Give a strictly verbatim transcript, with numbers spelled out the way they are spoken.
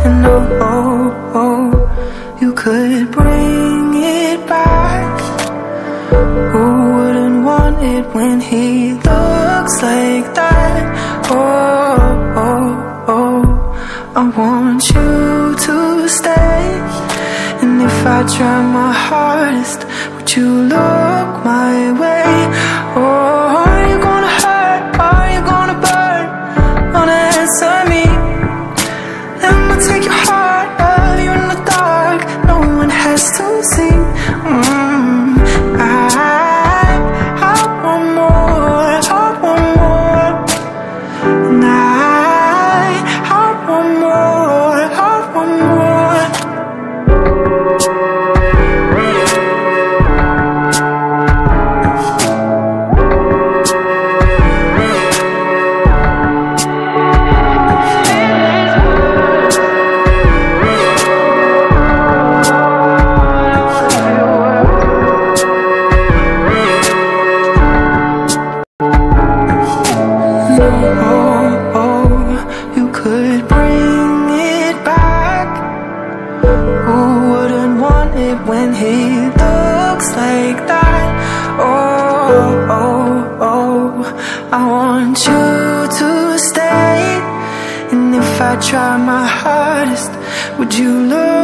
And oh, oh, oh, you could bring it back. Who wouldn't want it when he looks like that? Oh, oh, oh, I want you to stay. And if I try my hardest, would you look my way? Oh, are you gonna hurt? Are you gonna burn? Wanna answer me? Let me take your heart, love you in the dark. No one has to see. mm, I, I want more, I want more. And I, I want more, I want more. Oh, oh, you could bring it back. Who wouldn't want it when he looks like that? Oh, oh, oh, I want you to stay. And if I try my hardest, would you look